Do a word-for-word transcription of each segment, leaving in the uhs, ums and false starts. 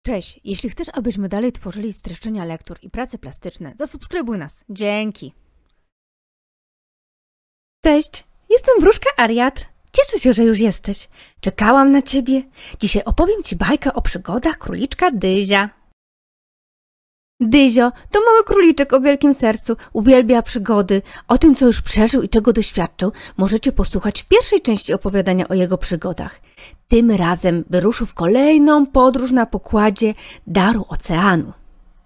Cześć, jeśli chcesz, abyśmy dalej tworzyli streszczenia lektur i prace plastyczne, zasubskrybuj nas. Dzięki. Cześć, jestem Wróżka Ariad. Cieszę się, że już jesteś. Czekałam na ciebie. Dzisiaj opowiem ci bajkę o przygodach króliczka Dyzia. Dyzio to mały króliczek o wielkim sercu, uwielbia przygody. O tym, co już przeżył i czego doświadczył, możecie posłuchać w pierwszej części opowiadania o jego przygodach. Tym razem wyruszył w kolejną podróż na pokładzie Daru Oceanu.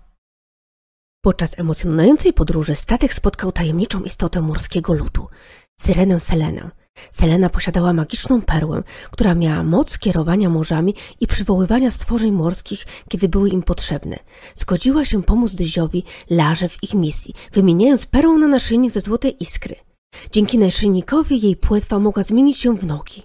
Podczas emocjonującej podróży statek spotkał tajemniczą istotę morskiego ludu, syrenę Selenę. Selena posiadała magiczną perłę, która miała moc kierowania morzami i przywoływania stworzeń morskich, kiedy były im potrzebne. Zgodziła się pomóc Dyziowi, Larze w ich misji, wymieniając perłę na naszyjnik ze złotej iskry. Dzięki naszyjnikowi jej płetwa mogła zmienić się w nogi.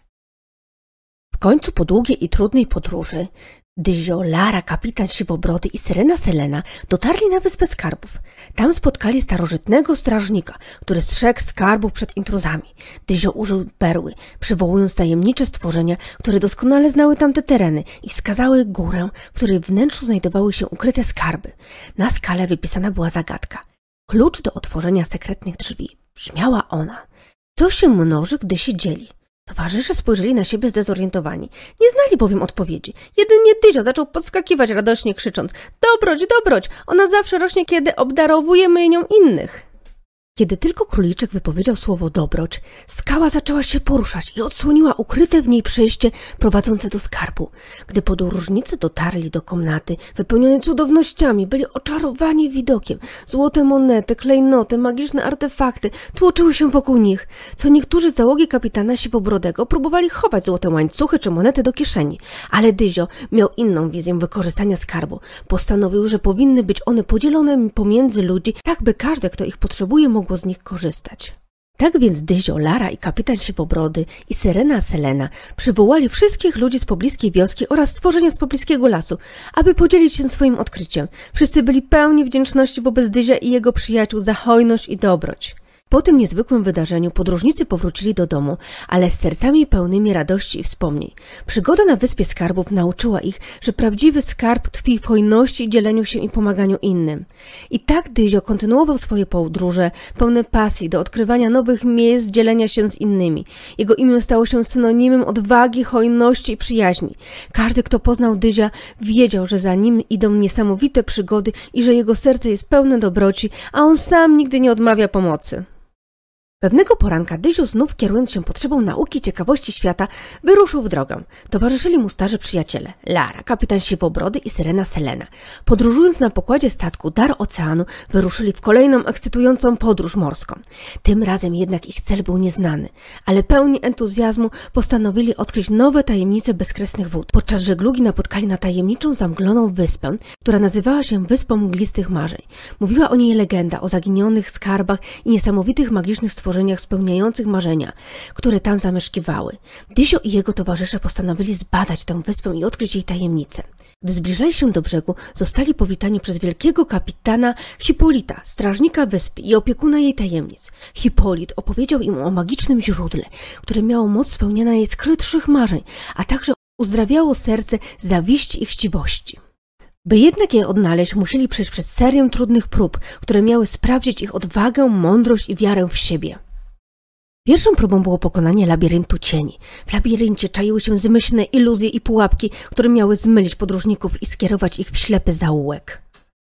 W końcu po długiej i trudnej podróży Dyzio, Lara, kapitan Siwobrody i syrena Selena dotarli na Wyspę Skarbów. Tam spotkali starożytnego strażnika, który strzegł skarbów przed intruzami. Dyzio użył perły, przywołując tajemnicze stworzenia, które doskonale znały tamte tereny i wskazały górę, w której wnętrzu znajdowały się ukryte skarby. Na skale wypisana była zagadka. Klucz do otworzenia sekretnych drzwi. Brzmiała ona. Co się mnoży, gdy się dzieli? Towarzysze spojrzeli na siebie zdezorientowani. Nie znali bowiem odpowiedzi. Jedynie Dyzio zaczął podskakiwać radośnie, krzycząc: dobroć, dobroć! Ona zawsze rośnie, kiedy obdarowujemy nią innych. Kiedy tylko króliczek wypowiedział słowo dobroć, skała zaczęła się poruszać i odsłoniła ukryte w niej przejście prowadzące do skarbu. Gdy podróżnicy dotarli do komnaty wypełnionej cudownościami, byli oczarowani widokiem. Złote monety, klejnoty, magiczne artefakty tłoczyły się wokół nich. Co niektórzy z załogi kapitana Siwobrodego próbowali chować złote łańcuchy czy monety do kieszeni. Ale Dyzio miał inną wizję wykorzystania skarbu. Postanowił, że powinny być one podzielone pomiędzy ludzi, tak by każdy, kto ich potrzebuje, mógł z nich korzystać. Tak więc Dyzio, Lara i kapitan Siwobrody i syrena Selena przywołali wszystkich ludzi z pobliskiej wioski oraz stworzenia z pobliskiego lasu, aby podzielić się swoim odkryciem. Wszyscy byli pełni wdzięczności wobec Dyzia i jego przyjaciół za hojność i dobroć. Po tym niezwykłym wydarzeniu podróżnicy powrócili do domu, ale z sercami pełnymi radości i wspomnień. Przygoda na Wyspie Skarbów nauczyła ich, że prawdziwy skarb tkwi w hojności, dzieleniu się i pomaganiu innym. I tak Dyzio kontynuował swoje podróże, pełne pasji do odkrywania nowych miejsc, dzielenia się z innymi. Jego imię stało się synonimem odwagi, hojności i przyjaźni. Każdy, kto poznał Dyzia, wiedział, że za nim idą niesamowite przygody i że jego serce jest pełne dobroci, a on sam nigdy nie odmawia pomocy. Pewnego poranka Dyzio, znów kierując się potrzebą nauki i ciekawości świata, wyruszył w drogę. Towarzyszyli mu starzy przyjaciele, Lara, kapitan Siwobrody i syrena Selena. Podróżując na pokładzie statku Dar Oceanu, wyruszyli w kolejną ekscytującą podróż morską. Tym razem jednak ich cel był nieznany, ale pełni entuzjazmu postanowili odkryć nowe tajemnice bezkresnych wód. Podczas żeglugi napotkali na tajemniczą, zamgloną wyspę, która nazywała się Wyspą Mglistych Marzeń. Mówiła o niej legenda o zaginionych skarbach i niesamowitych magicznych stworzeniach, stworzeniach spełniających marzenia, które tam zamieszkiwały. Dyzio i jego towarzysze postanowili zbadać tę wyspę i odkryć jej tajemnice. Gdy zbliżali się do brzegu, zostali powitani przez wielkiego kapitana Hipolita, strażnika wyspy i opiekuna jej tajemnic. Hipolit opowiedział im o magicznym źródle, które miało moc spełniania najskrytszych marzeń, a także uzdrawiało serce zawiści i chciwości. By jednak je odnaleźć, musieli przejść przez serię trudnych prób, które miały sprawdzić ich odwagę, mądrość i wiarę w siebie. Pierwszą próbą było pokonanie labiryntu cieni. W labiryncie czaiły się zmyślne iluzje i pułapki, które miały zmylić podróżników i skierować ich w ślepy zaułek.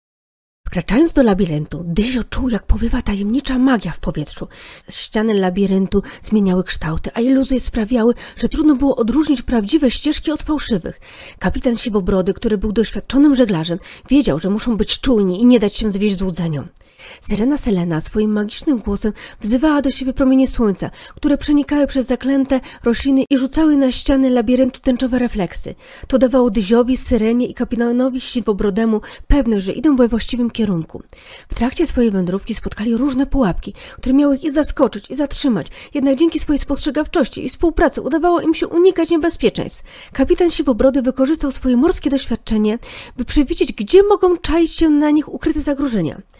Wkraczając do labiryntu, Dyzio czuł, jak powiewa tajemnicza magia w powietrzu. Ściany labiryntu zmieniały kształty, a iluzje sprawiały, że trudno było odróżnić prawdziwe ścieżki od fałszywych. Kapitan Siwobrody, który był doświadczonym żeglarzem, wiedział, że muszą być czujni i nie dać się zwieść złudzeniom. Syrena Selena swoim magicznym głosem wzywała do siebie promienie słońca, które przenikały przez zaklęte rośliny i rzucały na ściany labiryntu tęczowe refleksy. To dawało Dyziowi, syrenie i kapitanowi Siwobrodemu pewność, że idą we właściwym kierunku. W trakcie swojej wędrówki spotkali różne pułapki, które miały ich i zaskoczyć, i zatrzymać. Jednak dzięki swojej spostrzegawczości i współpracy udawało im się unikać niebezpieczeństw. Kapitan Siwobrody wykorzystał swoje morskie doświadczenie, by przewidzieć, gdzie mogą czaić się na nich ukryte zagrożenia. W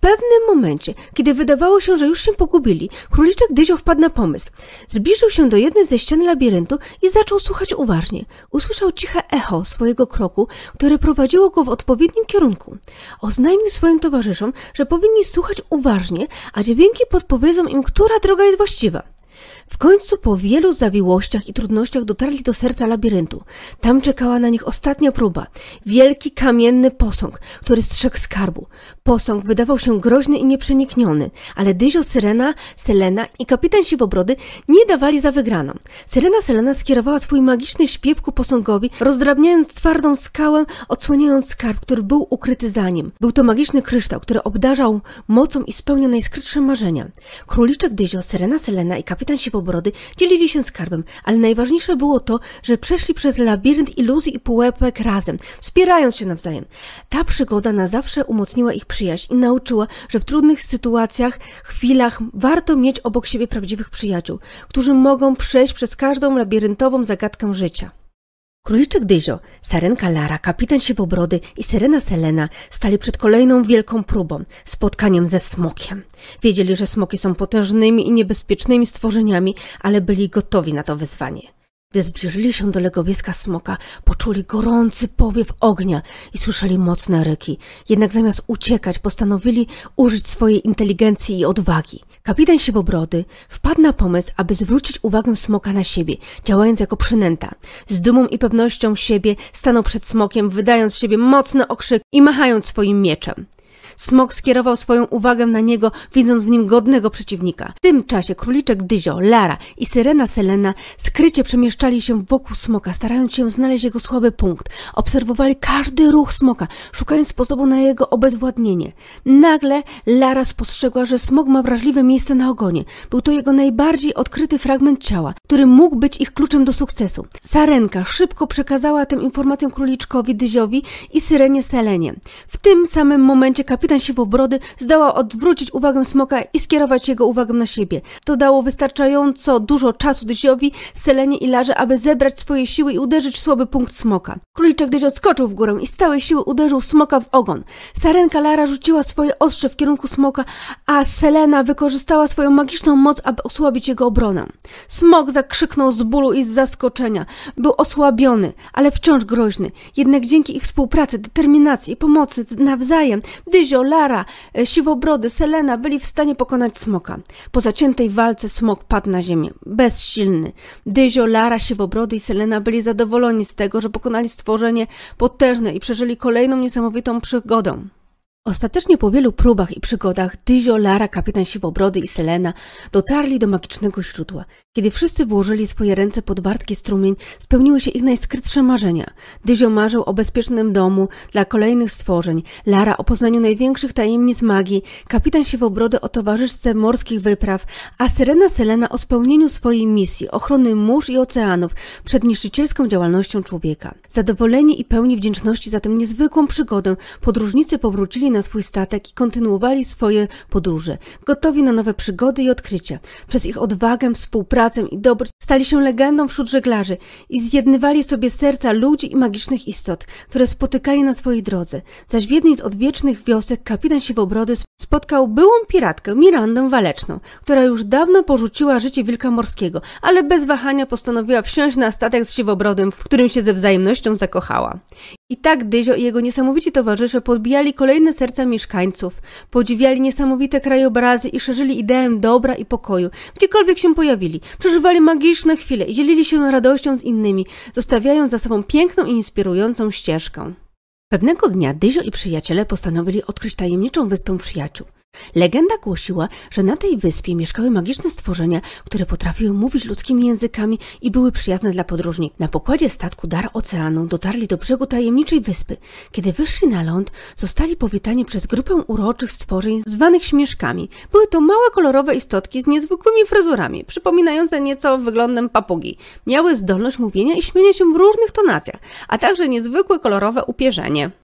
pewnym momencie, kiedy wydawało się, że już się pogubili, króliczek Dyzio wpadł na pomysł. Zbliżył się do jednej ze ścian labiryntu i zaczął słuchać uważnie. Usłyszał ciche echo swojego kroku, które prowadziło go w odpowiednim kierunku. Oznajmił swoim towarzyszom, że powinni słuchać uważnie, a dźwięki podpowiedzą im, która droga jest właściwa. W końcu po wielu zawiłościach i trudnościach dotarli do serca labiryntu. Tam czekała na nich ostatnia próba. Wielki kamienny posąg, który strzegł skarbu. Posąg wydawał się groźny i nieprzenikniony, ale Dyzio, Syrena, Selena i kapitan Siwobrody nie dawali za wygraną. Syrena Selena skierowała swój magiczny śpiew ku posągowi, rozdrabniając twardą skałę, odsłaniając skarb, który był ukryty za nim. Był to magiczny kryształ, który obdarzał mocą i spełniał najskrytsze marzenia. Króliczek Dyzio, Syrena Selena i kapitan Siwobrody dzielili się skarbem, ale najważniejsze było to, że przeszli przez labirynt iluzji i pułapek razem, wspierając się nawzajem. Ta przygoda na zawsze umocniła ich przyjaźń i nauczyła, że w trudnych sytuacjach, chwilach warto mieć obok siebie prawdziwych przyjaciół, którzy mogą przejść przez każdą labiryntową zagadkę życia. Króliczek Dyzio, Sarenka Lara, kapitan Siwobrody i Syrena Selena stali przed kolejną wielką próbą, spotkaniem ze smokiem. Wiedzieli, że smoki są potężnymi i niebezpiecznymi stworzeniami, ale byli gotowi na to wyzwanie. Gdy zbliżyli się do legowiska smoka, poczuli gorący powiew ognia i słyszeli mocne ryki. Jednak zamiast uciekać, postanowili użyć swojej inteligencji i odwagi. Kapitan Siwobrody wpadł na pomysł, aby zwrócić uwagę smoka na siebie, działając jako przynęta. Z dumą i pewnością siebie stanął przed smokiem, wydając z siebie mocny okrzyk i machając swoim mieczem. Smok skierował swoją uwagę na niego, widząc w nim godnego przeciwnika. W tym czasie króliczek Dyzio, Lara i Syrena Selena skrycie przemieszczali się wokół smoka, starając się znaleźć jego słaby punkt. Obserwowali każdy ruch smoka, szukając sposobu na jego obezwładnienie. Nagle Lara spostrzegła, że smok ma wrażliwe miejsce na ogonie. Był to jego najbardziej odkryty fragment ciała, który mógł być ich kluczem do sukcesu. Sarenka szybko przekazała tę informację króliczkowi Dyziowi i Syrenie Selenie. W tym samym momencie kapitan Siwobrody zdołał odwrócić uwagę smoka i skierować jego uwagę na siebie. To dało wystarczająco dużo czasu Dyziowi, Selenie i Larze, aby zebrać swoje siły i uderzyć w słaby punkt smoka. Króliczek Dyzio skoczył w górę i z całej siły uderzył smoka w ogon. Sarenka Lara rzuciła swoje ostrze w kierunku smoka, a Selena wykorzystała swoją magiczną moc, aby osłabić jego obronę. Smok zakrzyknął z bólu i z zaskoczenia. Był osłabiony, ale wciąż groźny. Jednak dzięki ich współpracy, determinacji i pomocy nawzajem Dyzio, Lara, Siwobrody, Selena byli w stanie pokonać smoka. Po zaciętej walce smok padł na ziemię, bezsilny. Dyzio, Lara, Siwobrody i Selena byli zadowoleni z tego, że pokonali stworzenie potężne i przeżyli kolejną niesamowitą przygodę. Ostatecznie po wielu próbach i przygodach Dyzio, Lara, kapitan Siwobrody i Selena dotarli do magicznego źródła. Kiedy wszyscy włożyli swoje ręce pod wartki strumień, spełniły się ich najskrytsze marzenia. Dyzio marzył o bezpiecznym domu dla kolejnych stworzeń, Lara o poznaniu największych tajemnic magii, kapitan Siwobrody o towarzyszce morskich wypraw, a Syrena Selena o spełnieniu swojej misji ochrony mórz i oceanów przed niszczycielską działalnością człowieka. Zadowoleni i pełni wdzięczności za tę niezwykłą przygodę, podróżnicy powrócili na swój statek i kontynuowali swoje podróże, gotowi na nowe przygody i odkrycia. Przez ich odwagę, współpracę i dobroć stali się legendą wśród żeglarzy i zjednywali sobie serca ludzi i magicznych istot, które spotykali na swojej drodze. Zaś w jednej z odwiecznych wiosek kapitan Siwobrody spotkał byłą piratkę Mirandę Waleczną, która już dawno porzuciła życie wilka morskiego, ale bez wahania postanowiła wsiąść na statek z Siwobrodem, w którym się ze wzajemnością zakochała. I tak Dyzio i jego niesamowici towarzysze podbijali kolejne serca mieszkańców, podziwiali niesamowite krajobrazy i szerzyli ideę dobra i pokoju, gdziekolwiek się pojawili. Przeżywali magiczne chwile i dzielili się radością z innymi, zostawiając za sobą piękną i inspirującą ścieżkę. Pewnego dnia Dyzio i przyjaciele postanowili odkryć tajemniczą wyspę przyjaciół. Legenda głosiła, że na tej wyspie mieszkały magiczne stworzenia, które potrafiły mówić ludzkimi językami i były przyjazne dla podróżników. Na pokładzie statku Dar Oceanu dotarli do brzegu tajemniczej wyspy. Kiedy wyszli na ląd, zostali powitani przez grupę uroczych stworzeń zwanych śmieszkami. Były to małe kolorowe istotki z niezwykłymi fryzurami, przypominające nieco wyglądem papugi. Miały zdolność mówienia i śmienia się w różnych tonacjach, a także niezwykłe kolorowe upierzenie.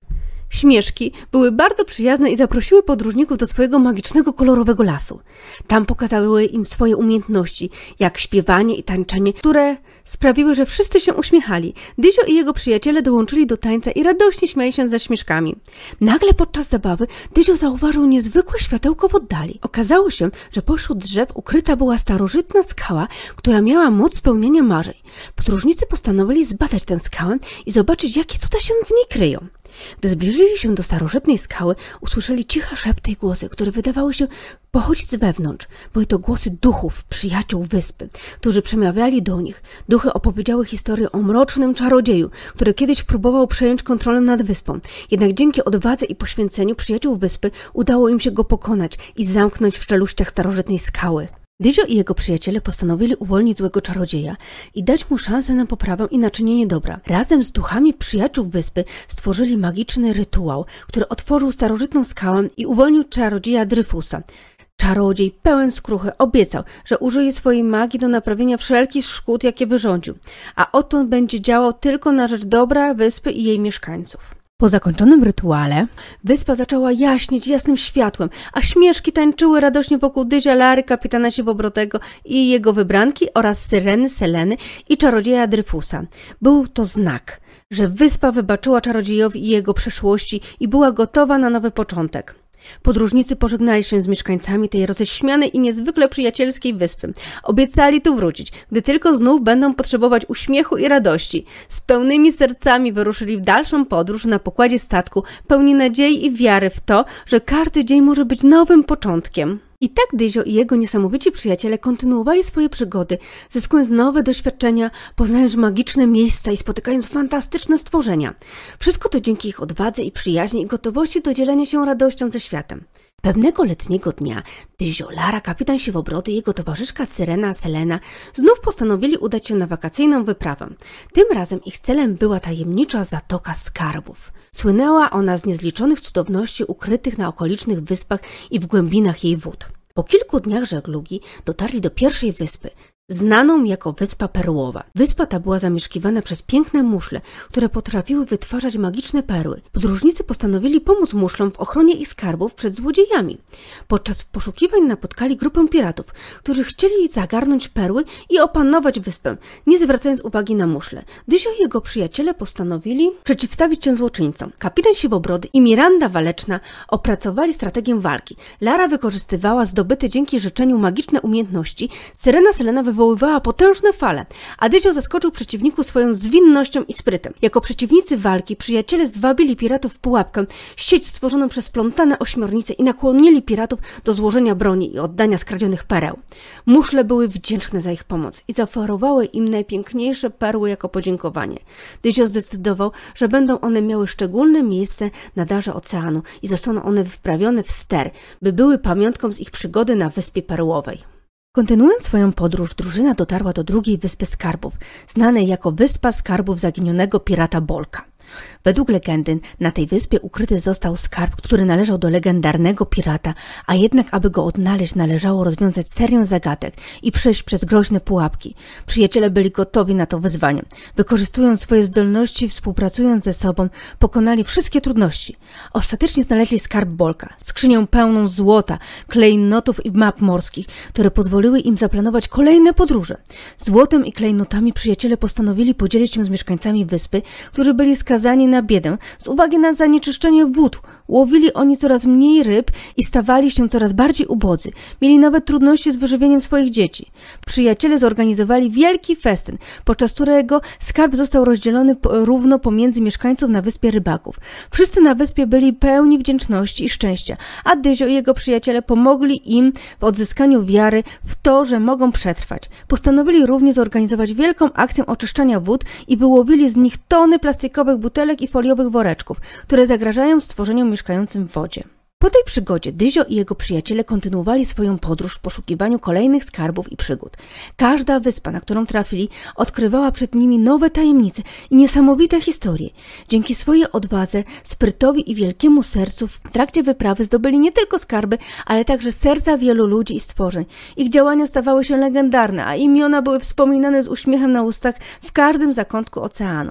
Śmieszki były bardzo przyjazne i zaprosiły podróżników do swojego magicznego, kolorowego lasu. Tam pokazały im swoje umiejętności, jak śpiewanie i tańczenie, które sprawiły, że wszyscy się uśmiechali. Dyzio i jego przyjaciele dołączyli do tańca i radośnie śmiali się ze śmieszkami. Nagle podczas zabawy Dyzio zauważył niezwykłe światełko w oddali. Okazało się, że pośród drzew ukryta była starożytna skała, która miała moc spełniania marzeń. Podróżnicy postanowili zbadać tę skałę i zobaczyć, jakie cuda się w niej kryją. Gdy zbliżyli się do starożytnej skały, usłyszeli ciche szepty i głosy, które wydawały się pochodzić z wewnątrz. Były to głosy duchów, przyjaciół wyspy, którzy przemawiali do nich. Duchy opowiedziały historię o mrocznym czarodzieju, który kiedyś próbował przejąć kontrolę nad wyspą. Jednak dzięki odwadze i poświęceniu przyjaciół wyspy udało im się go pokonać i zamknąć w czeluściach starożytnej skały. Dyzio i jego przyjaciele postanowili uwolnić złego czarodzieja i dać mu szansę na poprawę i naczynienie dobra. Razem z duchami przyjaciół wyspy stworzyli magiczny rytuał, który otworzył starożytną skałę i uwolnił czarodzieja Dryfusa. Czarodziej, pełen skruchy, obiecał, że użyje swojej magii do naprawienia wszelkich szkód, jakie wyrządził, a odtąd będzie działał tylko na rzecz dobra wyspy i jej mieszkańców. Po zakończonym rytuale wyspa zaczęła jaśnieć jasnym światłem, a śmieszki tańczyły radośnie wokół Dyzia, Lary, kapitana Siwobrotego i jego wybranki oraz Syreny, Seleny i czarodzieja Dryfusa. Był to znak, że wyspa wybaczyła czarodziejowi i jego przeszłości i była gotowa na nowy początek. Podróżnicy pożegnali się z mieszkańcami tej roześmianej i niezwykle przyjacielskiej wyspy. Obiecali tu wrócić, gdy tylko znów będą potrzebować uśmiechu i radości. Z pełnymi sercami wyruszyli w dalszą podróż na pokładzie statku, pełni nadziei i wiary w to, że każdy dzień może być nowym początkiem. I tak Dyzio i jego niesamowici przyjaciele kontynuowali swoje przygody, zyskując nowe doświadczenia, poznając magiczne miejsca i spotykając fantastyczne stworzenia. Wszystko to dzięki ich odwadze i przyjaźni i gotowości do dzielenia się radością ze światem. Pewnego letniego dnia Dyzio, Lara, kapitan Siwobrody i jego towarzyszka Syrena, Selena znów postanowili udać się na wakacyjną wyprawę. Tym razem ich celem była tajemnicza Zatoka Skarbów. Słynęła ona z niezliczonych cudowności ukrytych na okolicznych wyspach i w głębinach jej wód. Po kilku dniach żeglugi dotarli do pierwszej wyspy, znaną jako Wyspa Perłowa. Wyspa ta była zamieszkiwana przez piękne muszle, które potrafiły wytwarzać magiczne perły. Podróżnicy postanowili pomóc muszlom w ochronie ich skarbów przed złodziejami. Podczas poszukiwań napotkali grupę piratów, którzy chcieli zagarnąć perły i opanować wyspę, nie zwracając uwagi na muszle. Dyzio i jego przyjaciele postanowili przeciwstawić się złoczyńcom. Kapitan Siwobrody i Miranda Waleczna opracowali strategię walki. Lara wykorzystywała zdobyte dzięki życzeniu magiczne umiejętności, Syrena Selena wywoływała potężne fale, a Dyzio zaskoczył przeciwników swoją zwinnością i sprytem. Jako przeciwnicy walki przyjaciele zwabili piratów w pułapkę, sieć stworzoną przez splątane ośmiornice i nakłonili piratów do złożenia broni i oddania skradzionych pereł. Muszle były wdzięczne za ich pomoc i zaoferowały im najpiękniejsze perły jako podziękowanie. Dyzio zdecydował, że będą one miały szczególne miejsce na darze oceanu i zostaną one wprawione w ster, by były pamiątką z ich przygody na Wyspie Perłowej. Kontynuując swoją podróż, drużyna dotarła do drugiej Wyspy Skarbów, znanej jako Wyspa Skarbów zaginionego pirata Bolka. Według legendy na tej wyspie ukryty został skarb, który należał do legendarnego pirata, a jednak aby go odnaleźć należało rozwiązać serię zagadek i przejść przez groźne pułapki. Przyjaciele byli gotowi na to wyzwanie. Wykorzystując swoje zdolności i współpracując ze sobą, pokonali wszystkie trudności. Ostatecznie znaleźli skarb Bolka, skrzynię pełną złota, klejnotów i map morskich, które pozwoliły im zaplanować kolejne podróże. Złotem i klejnotami przyjaciele postanowili podzielić się z mieszkańcami wyspy, którzy byli skazani na biedę z uwagi na zanieczyszczenie wód. Łowili oni coraz mniej ryb i stawali się coraz bardziej ubodzy. Mieli nawet trudności z wyżywieniem swoich dzieci. Przyjaciele zorganizowali wielki festyn, podczas którego skarb został rozdzielony równo pomiędzy mieszkańców na wyspie rybaków. Wszyscy na wyspie byli pełni wdzięczności i szczęścia, a Dyzio i jego przyjaciele pomogli im w odzyskaniu wiary w to, że mogą przetrwać. Postanowili również zorganizować wielką akcję oczyszczania wód i wyłowili z nich tony plastikowych butelek i foliowych woreczków, które zagrażają stworzeniom mieszkającym w wodzie. Po tej przygodzie Dyzio i jego przyjaciele kontynuowali swoją podróż w poszukiwaniu kolejnych skarbów i przygód. Każda wyspa, na którą trafili, odkrywała przed nimi nowe tajemnice i niesamowite historie. Dzięki swojej odwadze, sprytowi i wielkiemu sercu w trakcie wyprawy zdobyli nie tylko skarby, ale także serca wielu ludzi i stworzeń. Ich działania stawały się legendarne, a imiona były wspominane z uśmiechem na ustach w każdym zakątku oceanu.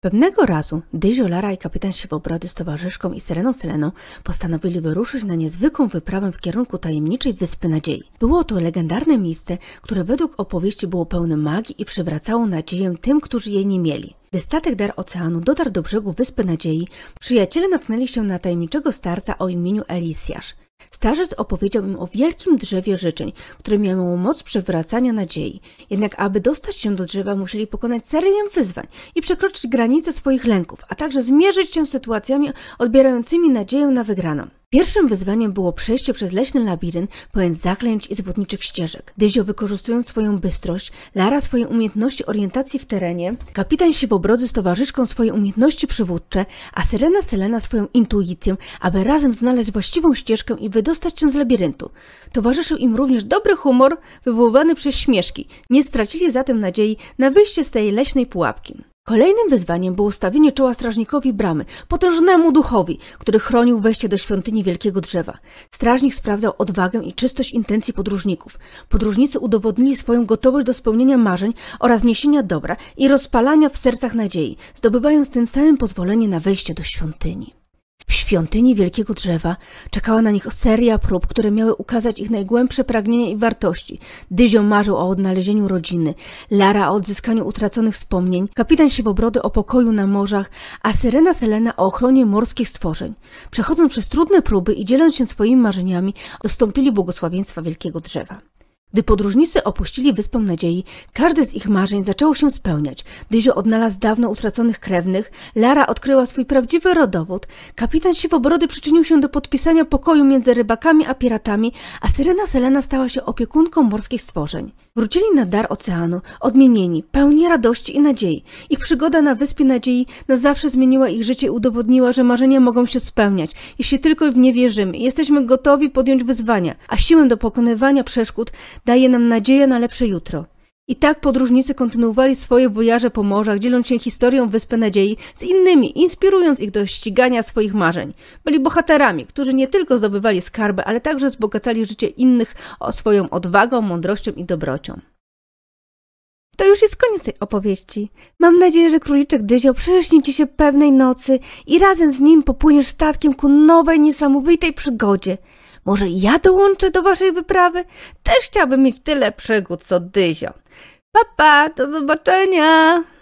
Pewnego razu Dyzio, Lara i kapitan Siwobrody z towarzyszką i Syreną Seleną postanowili wyruszyć na niezwykłą wyprawę w kierunku tajemniczej Wyspy Nadziei. Było to legendarne miejsce, które według opowieści było pełne magii i przywracało nadzieję tym, którzy jej nie mieli. Gdy statek Dar Oceanu dotarł do brzegu Wyspy Nadziei, przyjaciele natknęli się na tajemniczego starca o imieniu Elisjasz. Starzec opowiedział im o wielkim drzewie życzeń, które miało moc przywracania nadziei. Jednak aby dostać się do drzewa, musieli pokonać serię wyzwań i przekroczyć granice swoich lęków, a także zmierzyć się z sytuacjami odbierającymi nadzieję na wygraną. Pierwszym wyzwaniem było przejście przez leśny labirynt pełen zaklęć i zwodniczych ścieżek. Dyzio, wykorzystując swoją bystrość, Lara swoje umiejętności orientacji w terenie, kapitan Siwobrody z towarzyszką swoje umiejętności przywódcze, a Syrena Selena swoją intuicję, aby razem znaleźć właściwą ścieżkę i wydostać się z labiryntu. Towarzyszył im również dobry humor wywoływany przez śmieszki. Nie stracili zatem nadziei na wyjście z tej leśnej pułapki. Kolejnym wyzwaniem było stawienie czoła strażnikowi bramy, potężnemu duchowi, który chronił wejście do świątyni Wielkiego Drzewa. Strażnik sprawdzał odwagę i czystość intencji podróżników. Podróżnicy udowodnili swoją gotowość do spełnienia marzeń oraz niesienia dobra i rozpalania w sercach nadziei, zdobywając tym samym pozwolenie na wejście do świątyni. W świątyni Wielkiego Drzewa czekała na nich seria prób, które miały ukazać ich najgłębsze pragnienia i wartości. Dyzio marzył o odnalezieniu rodziny, Lara o odzyskaniu utraconych wspomnień, kapitan Siwobrody o pokoju na morzach, a Syrena Selena o ochronie morskich stworzeń. Przechodząc przez trudne próby i dzieląc się swoimi marzeniami, dostąpili błogosławieństwa Wielkiego Drzewa. Gdy podróżnicy opuścili Wyspę Nadziei, każde z ich marzeń zaczęło się spełniać. Dyzio odnalazł dawno utraconych krewnych, Lara odkryła swój prawdziwy rodowód, kapitan Siwobrody przyczynił się do podpisania pokoju między rybakami a piratami, a Syrena Selena stała się opiekunką morskich stworzeń. Wrócili na Dar Oceanu, odmienieni, pełni radości i nadziei. Ich przygoda na Wyspie Nadziei na zawsze zmieniła ich życie i udowodniła, że marzenia mogą się spełniać, jeśli tylko w nie wierzymy. Jesteśmy gotowi podjąć wyzwania, a siłę do pokonywania przeszkód daje nam nadzieję na lepsze jutro. I tak podróżnicy kontynuowali swoje wojaże po morzach, dzieląc się historią Wyspy Nadziei z innymi, inspirując ich do ścigania swoich marzeń. Byli bohaterami, którzy nie tylko zdobywali skarby, ale także wzbogacali życie innych o swoją odwagą, mądrością i dobrocią. To już jest koniec tej opowieści. Mam nadzieję, że króliczek Dyzio przyśni ci się pewnej nocy i razem z nim popłyniesz statkiem ku nowej, niesamowitej przygodzie. Może ja dołączę do waszej wyprawy? Też chciałabym mieć tyle przygód co Dyzio. Pa, pa, do zobaczenia!